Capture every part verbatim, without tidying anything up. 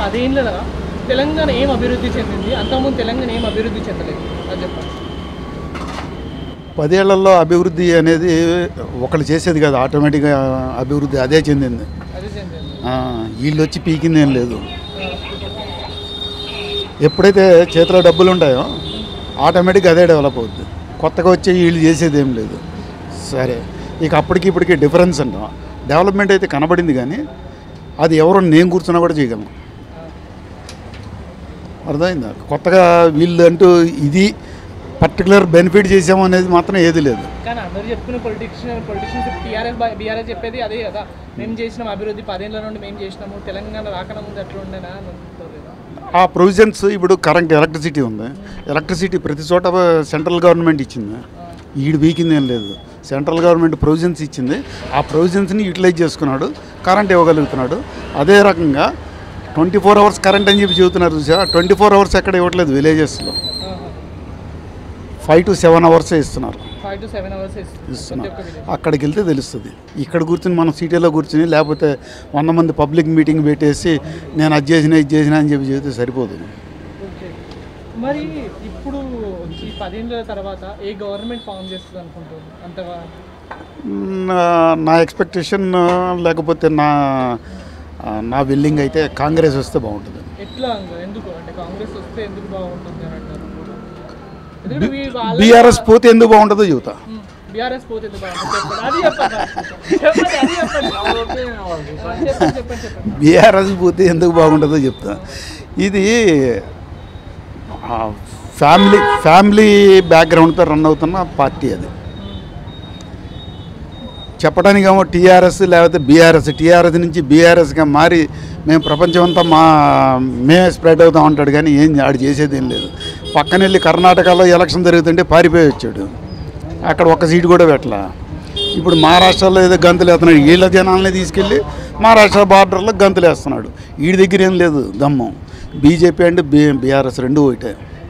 పదేళ్ళలో తెలంగాణ ఏం అభివృద్ధి చెందింది, అంతకుముందు తెలంగాణ ఏం అభివృద్ధి చెందలేదు అది చెప్పండి. పదేళ్లలో అభివృద్ధి అనేది ఒకళ్ళు చేసేది కాదు, ఆటోమేటిక్గా అభివృద్ధి అదే చెందింది. అదే చెందింది. వీళ్ళు వచ్చి పీకింది ఏం లేదు. ఎప్పుడైతే చేతిలో డబ్బులు ఉంటాయో ఆటోమేటిక్గా అదే డెవలప్ అవుద్ది. కొత్తగా వచ్చి వీళ్ళు చేసేది ఏం లేదు. సరే, ఇక అప్పటికి ఇప్పటికి డిఫరెన్స్ అంటాం. డెవలప్మెంట్ అయితే కనబడింది, కానీ అది ఎవరో నేను కూర్చున్నా కూడా చేయగలను. అర్థమైందా? కొత్తగా వీళ్ళు అంటూ ఇది పర్టికులర్ బెనిఫిట్ చేసాము అనేది మాత్రం ఏది లేదు. కానీ అందరూ చెప్పుకునే పొలిటిషియన్ పొలిటిషియన్స్ టీఆర్ఎస్ బీఆర్ఎస్ చెప్పేది అదే కదా, మేము చేసినాం అభివృద్ధి పదేళ్ళ నుండి మేము చేసినాము, తెలంగాణ రాకన ముందు అట్లా ఉండేనా. ఆ ప్రొవిజన్స్ ఇప్పుడు కరెంట్ ఎలక్ట్రిసిటీ ఉంది. ఎలక్ట్రిసిటీ ప్రతి చోట సెంట్రల్ గవర్నమెంట్ ఇచ్చింది, ఈడు వీకింది ఏం లేదు. సెంట్రల్ గవర్నమెంట్ ప్రొవిజన్స్ ఇచ్చింది, ఆ ప్రొవిజన్స్ని యూటిలైజ్ చేసుకున్నాడు, కరెంట్ ఇవ్వగలుగుతున్నాడు. అదే రకంగా ట్వంటీ ఫోర్ అవర్స్ కరెంట్ అని చెప్పి చెబుతున్నారు చూసా, ట్వంటీ ఫోర్ అవర్స్ ఎక్కడ ఇవ్వట్లేదు. విలేజెస్లో ఫైవ్ టు సెవెన్ అవర్సే ఇస్తున్నారు ఇస్తున్నారు అక్కడికి వెళ్తే తెలుస్తుంది. ఇక్కడ కూర్చుని మనం సిటీలో కూర్చుని లేకపోతే వంద మంది పబ్లిక్ మీటింగ్ పెట్టేసి నేను అది చేసినా ఇది చేసినా అని చెప్పి చెబితే సరిపోదు. మరి ఇప్పుడు ఈ పదేళ్ళ తర్వాత ఏ గవర్నమెంట్ ఫామ్ చేస్తుంది అనుకుంటుంది అంతగా? నా ఎక్స్పెక్టేషన్ లేకపోతే నా నా విల్లింగ్ అయితే కాంగ్రెస్ వస్తే బాగుంటుంది. ఎట్లా? ఎందుకు అంటే కాంగ్రెస్ వస్తే ఎందుకు బాగుంటుంది అని అంటారు? బీఆర్ఎస్ పోతే ఎందుకు బాగుంటుందో చెబుతా. బీఆర్ఎస్ పోతే బీఆర్ఎస్ పోతే ఎందుకు బాగుంటుందో చెప్తా. ఇది ఫ్యామిలీ ఫ్యామిలీ బ్యాక్గ్రౌండ్తో రన్ అవుతున్న పార్టీ. అది చెప్పడానికి ఏమో టీఆర్ఎస్ లేకపోతే బీఆర్ఎస్, టీఆర్ఎస్ నుంచి బీఆర్ఎస్గా మారి మేము ప్రపంచం అంతా మా మేమే స్ప్రెడ్ అవుతాం అంటాడు, కానీ ఏం ఆడు చేసేది ఏం లేదు. పక్కన వెళ్ళి కర్ణాటకలో ఎలక్షన్ జరుగుతుంటే పారిపోయి వచ్చాడు, అక్కడ ఒక్క సీటు కూడా పెట్టలా. ఇప్పుడు మహారాష్ట్రలో ఏదో గంతులు వేస్తున్నాడు, వీళ్ళ జనాలని తీసుకెళ్ళి మహారాష్ట్ర బార్డర్లో గంతులు వేస్తున్నాడు. వీడి దగ్గర ఏం లేదు దమ్మం. బీజేపీ అండ్ బీ బీఆర్ఎస్ రెండు ఒకటే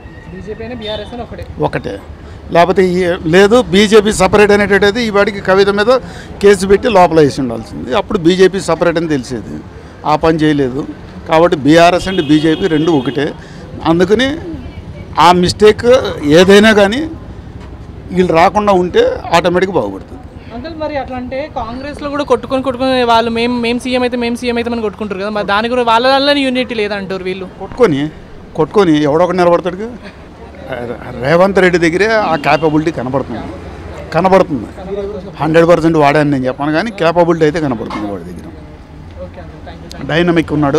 ఒకటే లేకపోతే లేదు. బీజేపీ సపరేట్ అనేటది ఈ వాడికి కవిత మీద కేసు పెట్టి లోపల వేసి ఉండాల్సింది, అప్పుడు బీజేపీ సపరేట్ అని తెలిసేది. ఆ పని చేయలేదు కాబట్టి బీఆర్ఎస్ అండ్ బీజేపీ రెండు ఒకటే. అందుకని ఆ మిస్టేక్ ఏదైనా కానీ వీళ్ళు రాకుండా ఉంటే ఆటోమేటిక్గా బాగుపడుతుంది. అంకల్ మరి అట్లా అంటే కాంగ్రెస్లో కూడా కొట్టుకొని కొట్టుకొని వాళ్ళు మేము మేము సీఎం అయితే మేము సీఎం అయితే మనం కొట్టుకుంటారు కదా, మరి దాని కూడా వాళ్ళ వల్ల యూనిటీ లేదంటారు. వీళ్ళు కొట్టుకొని కొట్టుకొని ఎవడో ఒకటి నిలబడతాడు. రేవంత్ రెడ్డి దగ్గరే ఆ క్యాపబిలిటీ కనబడుతుంది కనబడుతుంది హండ్రెడ్ పర్సెంట్ వాడాను నేను చెప్పాను, కానీ క్యాపబిలిటీ అయితే కనబడుతుంది వాడి దగ్గర. డైనమిక్ ఉన్నాడు.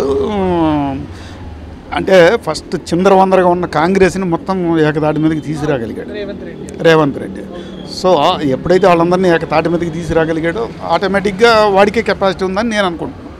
అంటే ఫస్ట్ చిందరవందరగా ఉన్న కాంగ్రెస్ని మొత్తం ఏకతాటి మీదకి తీసుకురాగలిగాడు రేవంత్ రెడ్డి. సో ఎప్పుడైతే వాళ్ళందరినీ ఏకతాటి మీదకి తీసుకురాగలిగాడో ఆటోమేటిక్గా వాడికే కెపాసిటీ ఉందని నేను అనుకుంటున్నాను.